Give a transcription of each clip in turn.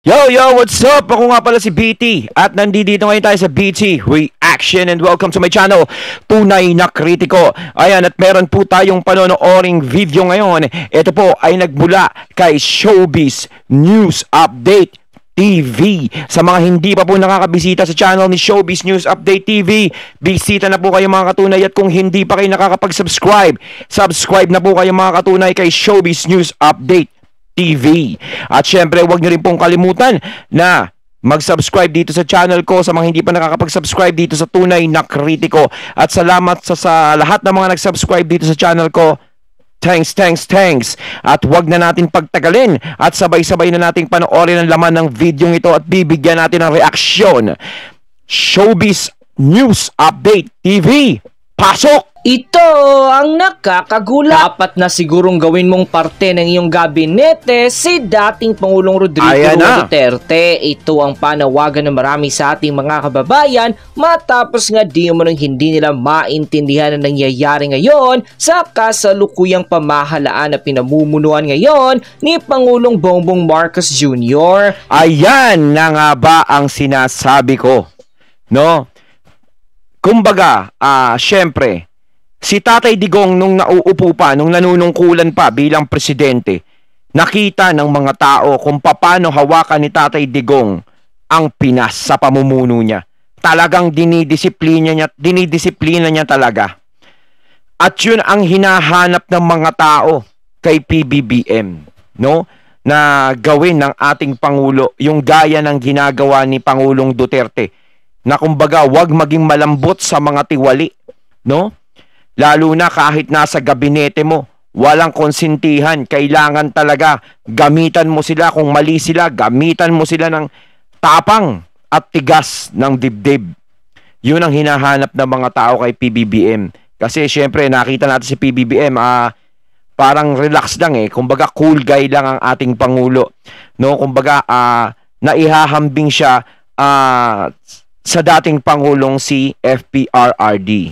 Yo, what's up? Ako nga pala si BT at nandito ngayon tayo sa BT Reaction and welcome to my channel, Tunay na Kritiko. Ayan, at meron po tayong panonooring video ngayon. Ito po ay nagmula kay Showbiz News Update TV. Sa mga hindi pa po nakakabisita sa channel ni Showbiz News Update TV, bisita na po kayo mga katunay, at kung hindi pa kayo nakakapag-subscribe, subscribe na po kayo mga katunay kay Showbiz News Update TV. At syempre, huwag nyo rin pong kalimutan na mag-subscribe dito sa channel ko sa mga hindi pa nakakapag-subscribe dito sa Tunay na Kritiko. At salamat sa lahat ng mga nag-subscribe dito sa channel ko. Thanks. At huwag na natin pagtagalin at sabay-sabay na nating panoorin ang laman ng video ito at bibigyan natin ng reaksyon. Showbiz News Update TV. Pasok! Ito ang nakakagulat. Dapat na sigurong gawin mong parte ng iyong gabinete si dating Pangulong Rodrigo Duterte. Ito ang panawagan ng marami sa ating mga kababayan matapos nga di mo nang hindi nila maintindihan ang nangyayari ngayon sa kasalukuyang pamahalaan na pinamumunuan ngayon ni Pangulong Bongbong Marcos Jr. Ayan na nga ba ang sinasabi ko, no? Kumbaga, syempre, si Tatay Digong nung nauupo pa, nung nanunungkulan pa bilang presidente, nakita ng mga tao kung paano hawakan ni Tatay Digong ang Pinas sa pamumuno niya. Talagang dinidisiplina niya talaga. At yun ang hinahanap ng mga tao kay PBBM, no? Na gawin ng ating Pangulo, yung gaya ng ginagawa ni Pangulong Duterte, na kumbaga wag maging malambot sa mga tiwali, no? Lalo na kahit nasa gabinete mo, walang konsentihan. Kailangan talaga gamitan mo sila. Kung mali sila, gamitan mo sila ng tapang at tigas ng dibdib. Yun ang hinahanap ng mga tao kay PBBM. Kasi syempre nakita natin si PBBM, parang relax lang eh. Kumbaga cool guy lang ang ating Pangulo, no? Kumbaga naihahambing siya sa dating Pangulong si Fprrd.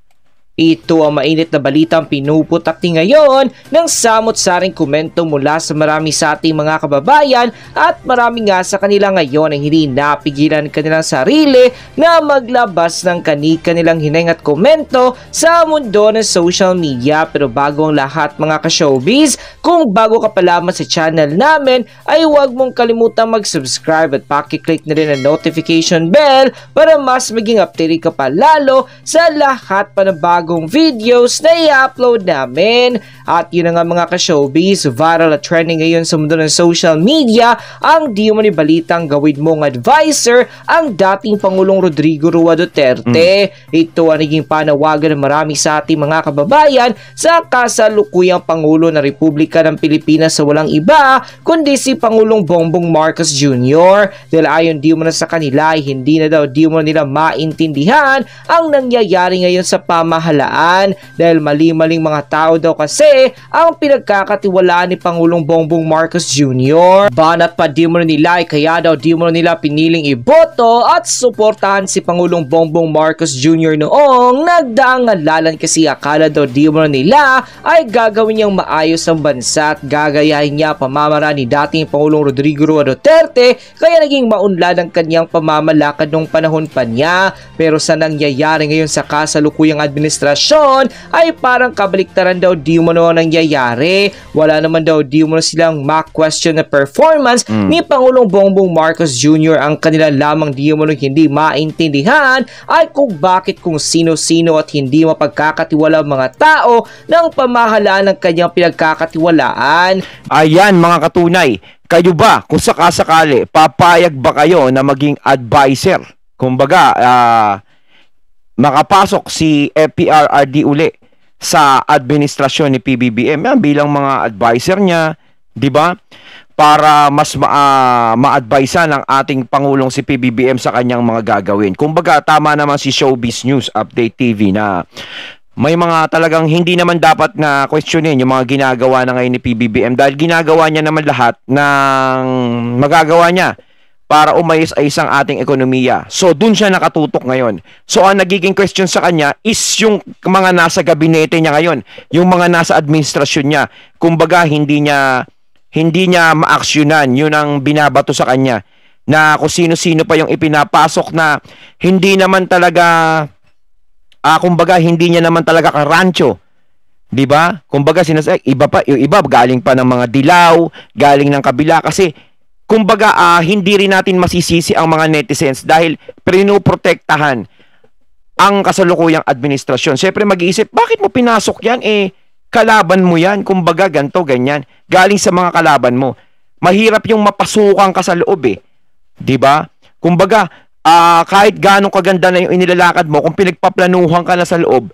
Ito ang mainit na balitang pinuputakti ngayon ng samot-saring komento mula sa marami sa ating mga kababayan, at marami nga sa kanila ngayon ang hindi napigilan kanilang sarili na maglabas ng kanilang hininga at komento sa mundo ng social media. Pero bago ang lahat mga ka-showbiz, kung bago ka pa lamang sa channel namin, ay huwag mong kalimutang mag-subscribe at pakiclick na rin ang notification bell para mas maging updated ka pa lalo sa lahat pa ng bagong videos na i-upload namin. At yun na nga mga ka-showbiz, viral at trending ngayon sa mundo ng social media ang di mo ni balitang gawin mong advisor ang dating Pangulong Rodrigo Duterte. Ito ang naging panawagan ng marami sa ating mga kababayan sa kasalukuyang Pangulo ng Republika ng Pilipinas sa walang iba kundi si Pangulong Bongbong Marcos Jr. Dahil ayon di mo na sa kanila ay hindi na daw di mo nila maintindihan ang nangyayari ngayon sa pamahalaan, dahil mali-maling mga tao daw kasi ang pinagkakatiwalaan ni Pangulong Bongbong Marcos Jr. Banat pa di mo nila, kaya daw di mo nila piniling iboto at suportahan si Pangulong Bongbong Marcos Jr. noong nagdaang halalan, kasi akala daw di mo nila ay gagawin niyang maayos ang bansa at gagayahin niya pamamaraan ni dating Pangulong Rodrigo Duterte, kaya naging maunlad ang kanyang pamamalakad nung panahon pa niya. Pero sa nangyayari ngayon sa kasalukuyang administrasyon ay parang kabaliktaran daw di mo na nangyayari. Wala naman daw di mo na silang ma-question na performance ni Pangulong Bongbong Marcos Jr. Ang kanila lamang di mo na hindi maintindihan ay kung sino-sino at hindi mapagkakatiwala mga tao ng pamahalaan ng kanyang pinagkakatiwalaan. Ayan mga katunay, kayo ba kung sakasakali papayag ba kayo na maging advisor? Kumbaga, makapasok si Fprrd uli sa administrasyon ni PBBM bilang mga advisor niya, di ba? Para mas ma-advise ng ating Pangulong si PBBM sa kanyang mga gagawin. Kumbaga, tama naman si Showbiz News Update TV na may mga talagang hindi naman dapat na questionin yung mga ginagawa na ngayon ni PBBM, dahil ginagawa niya naman lahat ng magagawa niya para umayos-ayos ang ating ekonomiya. So, dun siya nakatutok ngayon. So, ang nagiging question sa kanya is yung mga nasa gabinete niya ngayon, yung mga nasa administrasyon niya. Kumbaga, hindi niya hindi niya maaksyonan. Yun ang binabato sa kanya. Na kung sino-sino pa yung ipinapasok na hindi naman talaga, kumbaga, hindi niya naman talaga karancho. 'Di ba? Kumbaga iba pa, yung iba galing pa ng mga dilaw, galing ng kabila kasi kumbaga hindi rin natin masisisi ang mga netizens dahil pinoprotektahan ang kasalukuyang administrasyon. Siyempre mag-iisip, bakit mo pinasok 'yan? Kalaban mo 'yan. Kumbaga ganto, ganyan. Galing sa mga kalaban mo. Mahirap yung mapasukan ka sa loob 'Di ba? Kumbaga kahit gaano kaganda na yung inilalakad mo, kung pinagpaplanuhan ka na sa loob,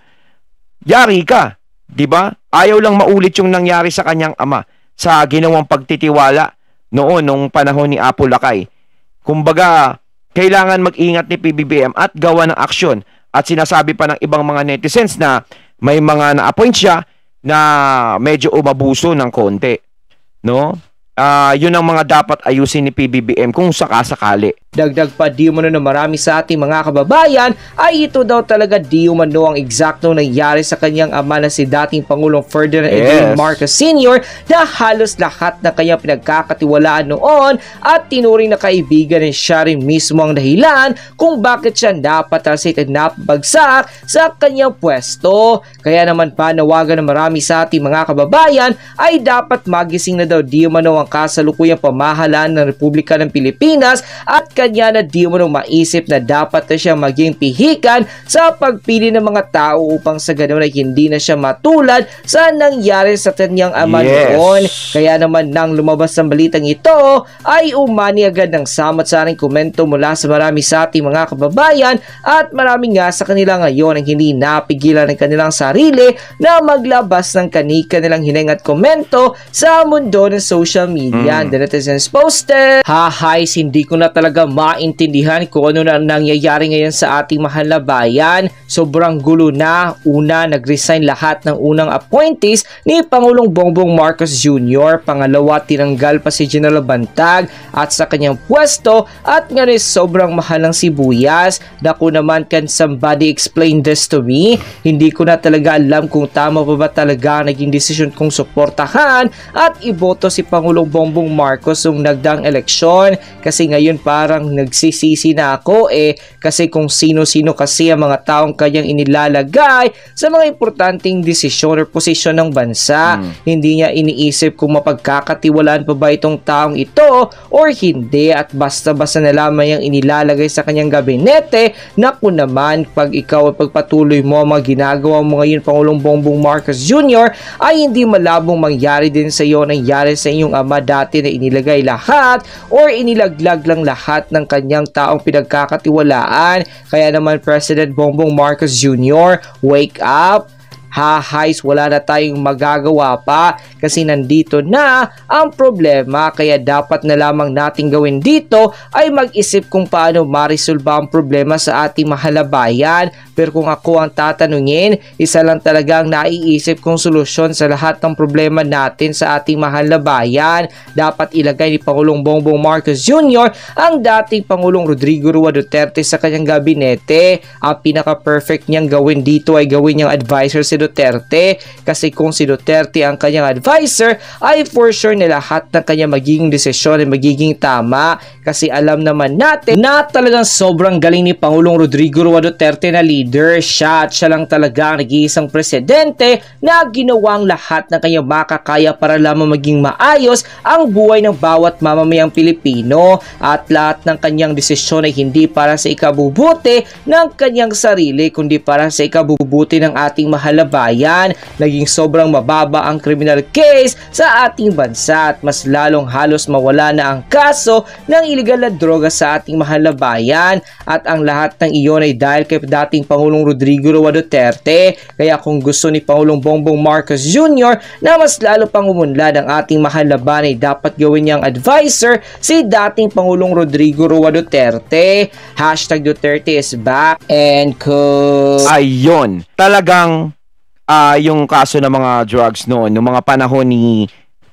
yari ka. 'Di ba? Ayaw lang maulit yung nangyari sa kanyang ama sa ginawang pagtitiwala noon nung panahon ni Apo Lakay. Kumbaga, kailangan mag-ingat ni PBBM at gawa ng aksyon. At sinasabi pa ng ibang mga netizens na may mga na-appoint siya na medyo umabuso ng konti, no? Yun ang mga dapat ayusin ni PBBM kung sakasakali. Dagdag pa di umano na marami sa ating mga kababayan ay ito daw talaga di umano ang eksakto nangyari sa kanyang ama na si dating Pangulong Ferdinand Ibalik Marcos Sr. na halos lahat na kanyang pinagkakatiwalaan noon at tinuring na kaibigan ni siya rin mismo ang dahilan kung bakit siya napatalsik at napabagsak sa kanyang pwesto. Kaya naman panawagan ng marami sa ating mga kababayan ay dapat magising na daw di umano ang kasalukuyang pamahalaan ng Republika ng Pilipinas at kanya na di mo maisip na dapat na siya maging pihikan sa pagpili ng mga tao upang sa ganoon ay hindi na siya matulad sa nangyari sa kanyang ama noon. Kaya naman nang lumabas ang balitang ito ay umani agad ng samot-saring komento mula sa marami sa ating mga kababayan at marami nga sa kanila ngayon ang hindi napigilan ng kanilang sarili na maglabas ng kanilang hininga at komento sa mundo ng social media. The netizens posted, "Hahays, hindi ko na talaga maintindihan kung ano na nangyayari ngayon sa ating mahal na bayan. Sobrang gulo na. Una, nag-resign lahat ng unang appointees ni Pangulong Bongbong Marcos Jr. Pangalawa, tinanggal pa si General Bantag at sa kanyang pwesto at ngayon sobrang mahal ng sibuyas. Naku naman, can somebody explain this to me? Hindi ko na talaga alam kung tama pa ba talaga naging desisyon kong suportahan at iboto si Pangulong Bongbong Marcos nung nagdaang eleksyon kasi ngayon parang nagsisisi na ako kasi kung sino-sino kasi ang mga taong kanyang inilalagay sa mga importanteng desisyon or posisyon ng bansa. Hindi niya iniisip kung mapagkakatiwalaan pa ba itong taong ito or hindi at basta-basta na lamang yung inilalagay sa kanyang gabinete. Naku naman, pag ikaw ay pagpatuloy mo ang mga ginagawa mo ngayon, Pangulong Bongbong Marcos Jr., ay hindi malabong mangyari din sa iyo nangyari sa inyong ama dati na inilagay lahat or inilaglag lang lahat ng kanyang taong pinagkakatiwalaan. Kaya naman President Bongbong Marcos Jr., wake up! Hahays, wala na tayong magagawa pa kasi nandito na ang problema, kaya dapat na lamang nating gawin dito ay mag-isip kung paano marisolba ang problema sa ating mahal na bayan. Pero kung ako ang tatanungin, isa lang talaga ang naiisip kong solusyon sa lahat ng problema natin sa ating mahal na bayan. Dapat ilagay ni Pangulong Bongbong Marcos Jr. ang dating Pangulong Rodrigo Roa Duterte sa kanyang gabinete. Ang pinaka-perfect niyang gawin dito ay gawin niyang advisor si Duterte, kasi kung si Duterte ang kanyang advisor ay for sure na lahat ng kanyang magiging desisyon ay magiging tama, kasi alam naman natin na talagang sobrang galing ni Pangulong Rodrigo Roa Duterte na leader. Siya at siya lang talaga ang nag-iisang presidente na ginawang lahat ng kanyang makakaya para lamang maging maayos ang buhay ng bawat mamamayang Pilipino, at lahat ng kanyang desisyon ay hindi para sa ikabubuti ng kanyang sarili kundi para sa ikabubuti ng ating mahal na bayan. Naging sobrang mababa ang criminal case sa ating bansa at mas lalong halos mawala na ang kaso ng illegal na droga sa ating mahal na bayan, at ang lahat ng iyon ay dahil kay dating Pangulong Rodrigo Roa Duterte. Kaya kung gusto ni Pangulong Bongbong Marcos Jr. na mas lalo pang umunlad ang ating mahal na bayan ay dapat gawin niyang advisor si dating Pangulong Rodrigo Roa Duterte. Hashtag Duterte is back and cool. Ayun, talagang yung kaso ng mga drugs noon, ng mga panahon ni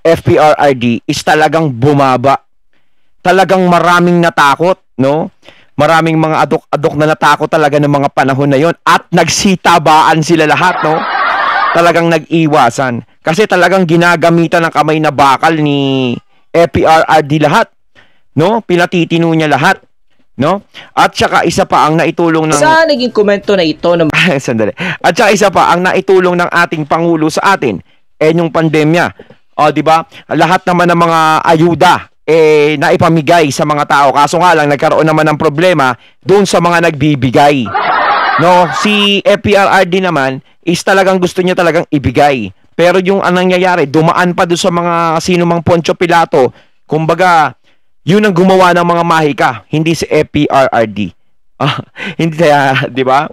Fprrd is talagang bumaba. Talagang maraming natakot, no? Maraming mga adok-adok na natakot talaga ng mga panahon na yon, at nagsitabaan sila lahat, no? Talagang nag-iwasan. Kasi talagang ginagamitan ng kamay na bakal ni Fprrd lahat, no? Pinatitino niya lahat, no? At saka isa pa ang naitulong ng Sa naging komento na ito ng sandali. At saka isa pa ang naitulong ng ating pangulo sa atin yung pandemya. O, di ba? Lahat naman ng mga ayuda naipamigay sa mga tao. Kaso nga lang nagkaroon naman ng problema doon sa mga nagbibigay. No, si Fprrd naman is talagang gusto niya talagang ibigay. Pero yung anong nangyayari, dumaan pa doon sa mga sino mang Poncio Pilato. Kumbaga, yun ang gumawa ng mga mahika, hindi si Fprrd. Hindi kaya, di ba?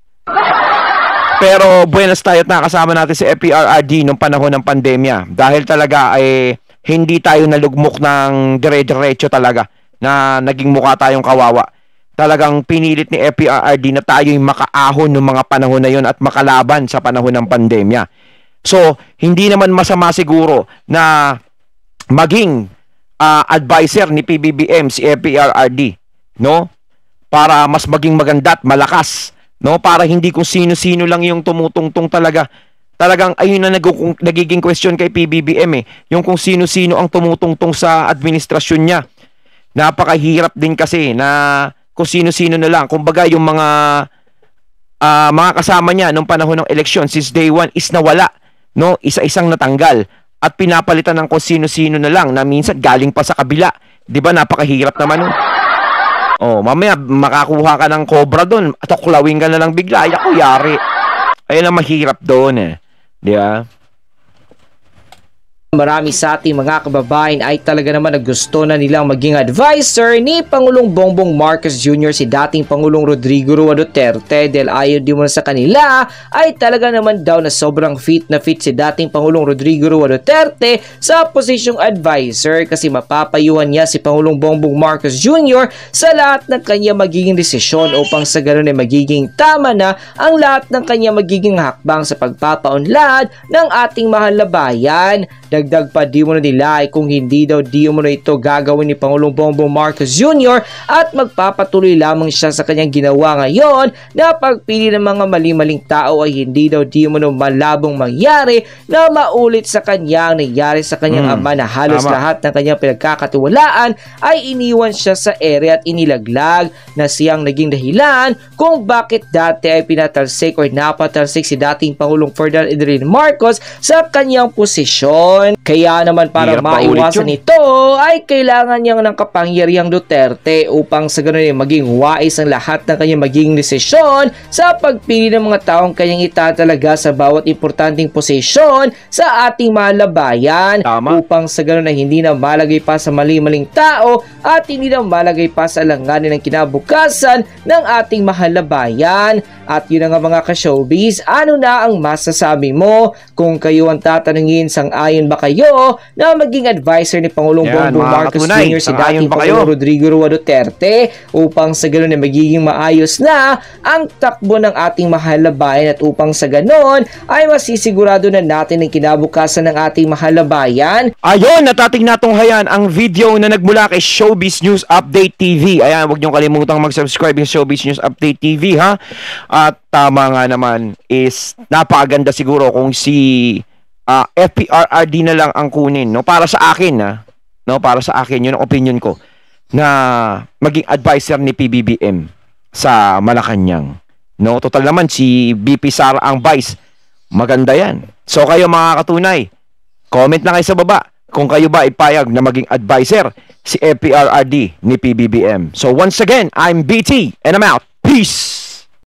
Pero buenas tayo at nakasama natin si Fprrd nung panahon ng pandemya. Dahil talaga hindi tayo nalugmok ng dire-diretso talaga na naging mukha tayong kawawa. Talagang pinilit ni Fprrd na tayo'y makaahon ng mga panahon na yun at makalaban sa panahon ng pandemya. So, hindi naman masama siguro na maging advisor ni PBBM si Fprrd, no? Para mas maging maganda at malakas, no? Para hindi kung sino-sino lang yung tumutungtong talaga. Talagang ayun na nagiging question kay PBBM yung kung sino-sino ang tumutungtong sa administrasyon niya. Napakahirap din kasi na kung sino-sino na lang. Kumbaga yung mga kasama niya nung panahon ng eleksyon since day one is nawala, no? Isa-isang natanggal at pinapalitan ng kung sino-sino na lang na minsan galing pa sa kabila. 'Di ba? Napakahirap naman nun. Oh, mamaya makakuha ka ng cobra doon, tuklawin ka na lang bigla. Ay, ako yari. Ayun ang mahirap doon 'Di ba? marami sa ating mga kababayan ay talaga naman gusto na nilang maging advisor ni Pangulong Bongbong Marcos Jr. si dating Pangulong Rodrigo Roa Duterte dahil ayon di mo sa kanila ay talaga naman daw na sobrang fit na fit si dating Pangulong Rodrigo Roa Duterte sa posisyong advisor kasi mapapayuhan niya si Pangulong Bongbong Marcos Jr. sa lahat ng kanya magiging desisyon upang sa ganoon ay magiging tama na ang lahat ng kanya magiging hakbang sa pagpapaunlad ng ating mahal na bayan. Dagdag pa di mo na nila ay kung hindi daw di mo na ito gagawin ni Pangulong Bongbong Marcos Jr. at magpapatuloy lamang siya sa kanyang ginawa ngayon na pagpili ng mga mali-maling tao ay hindi daw di mo na malabong mangyari na maulit sa kanyang nangyari sa kanyang ama na halos lahat ng kanyang pinagkakatiwalaan ay iniwan siya sa ere at inilaglag na siyang naging dahilan kung bakit dati ay pinatalsik o napatalsik si dating Pangulong Ferdinand Marcos sa kanyang posisyon. Kaya naman para maiwasan ito ay kailangan niyang ng kapangyarihang Duterte upang sa ganun ay maging wais ang lahat ng kanyang magiging desisyon sa pagpili ng mga taong kanyang itatalaga sa bawat importanteng posisyon sa ating mahal na bayan. Upang sa ganun ay hindi na malagay pa sa mali-maling tao at hindi na malagay pa sa alanganin ng kinabukasan ng ating mahal na bayan. At yun na nga mga ka-showbiz, ano na ang masasabi mo kung kayo ang tatanungin sang-ayon ba kayo na maging advisor ni Pangulong Bongbong Marcos Jr. si dating Pangulong Rodrigo Roa Duterte upang sa ganun ay magiging maayos na ang takbo ng ating mahal na bayan at upang sa ganun ay masisigurado na natin ang kinabukasan ng ating mahal na bayan. Ayun, natating natunghayan ang video na nagmula kay Showbiz News Update TV. Ayan, huwag niyong kalimutang mag-subscribe sa Showbiz News Update TV ha. At tama nga naman is napakaganda siguro kung si Fprrd na lang ang kunin, no? Para sa akin, no? Para sa akin, yun ang opinion ko na maging advisor ni PBBM sa Malacanang. No, total naman si BP Sara ang vice. Maganda 'yan. So kayo mga katunay, comment na kayo sa baba kung kayo ba ipayag na maging advisor si Fprrd ni PBBM. So once again, I'm BT and I'm out. Peace.